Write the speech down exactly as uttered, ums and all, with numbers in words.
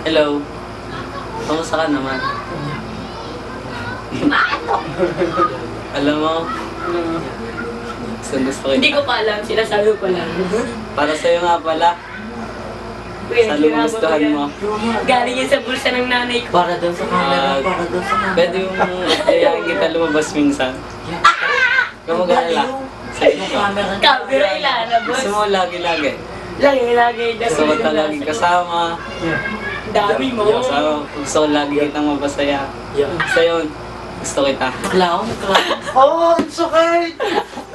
Hello. Kamusta ka naman? Alam mo, gusto gusto ko. Hindi ko pa alam, sinasabi ko lang. Para sa'yo nga pala. Kuya, Saan mo gustuhan mo? Galing yan sa bulsa ng nanay ko. Para daw sa camera, Ah, para daw sa camera. Pwede yung yayain kita lumabas minsan. Kamagala. Sa'yo Yung ka. camera niya. Camera ilalabas. Gusto mo lagi-lagi. Lagi-lagi. Gusto ko talagang kasama. Dami mo. Kasama. Gusto ko lagi kitang mapasaya. Yeah. Sa'yo, gusto kita. Clown, clown. Oh, ang sakit!